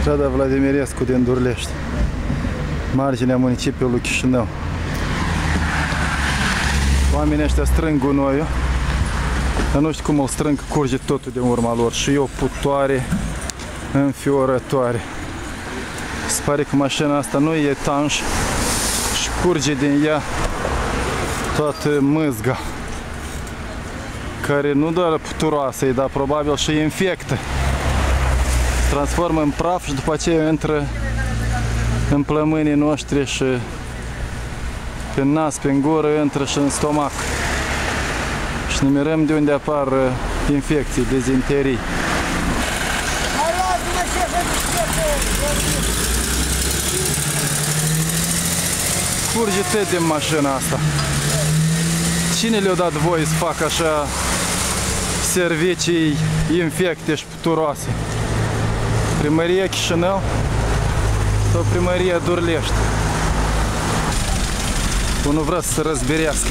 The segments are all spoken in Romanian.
Strada Vladimirescu din Durlești, marginea municipiului Chișinău. Oamenii ăștia strâng gunoiul, dar nu știu cum îl strâng, curge totul din urma lor și e o putoare înfiorătoare. Se pare că mașina asta nu e etanș și curge din ea toată mâzga, care nu doar puturoasă e, dar probabil și infectă. Transformă în praf și după aceea intră în plămânii noștri și pe nas, pe gură, intră și în stomac. Și ne mirăm de unde apar infecții, dezinterii. Curge tot din mașina asta. Cine le-a dat voie să facă așa servicii infecte și puturoase? Primăria Chișinău sau Primăria Durlești? Unul vrea să se răzberească.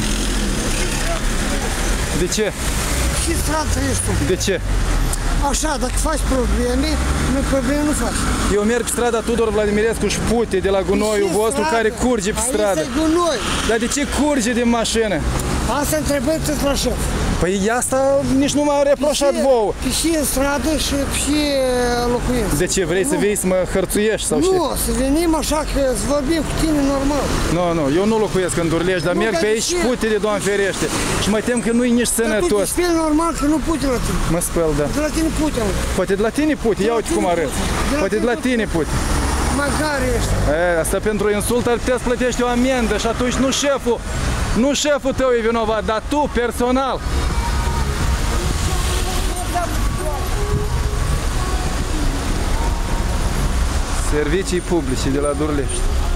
De ce? Și stradă ești tu. De ce? Așa, dacă faci probleme nu faci. Eu merg pe strada Tudor Vladimirescu și pute de la gunoiul vostru care curge pe stradă. Aici e gunoi. Dar de ce curge din mașină? Asta întrebări la șef. Păi asta nici nu m-am reproșat vouă. Pe și în stradă și și locuință. De ce? Vrei să vii să mă hărțuiești sau știi? Nu, să venim așa că să vorbim cu tine normal. Nu, eu nu locuiesc în Durlești, dar merg pe aici și pute de Doamne ferește. Și mă tem că nu-i nici sănătos. Dar tu te speli normal că nu pute la tine. Mă spăl, da. De la tine pute. Poate de la tine pute, ia uite cum arăt. Poate de la tine pute. Magari ești. Asta pentru insult ar putea să plătești o amendă și atunci nu șeful tău e vinovat, dar tu personal. Servicii publice de la Durlești.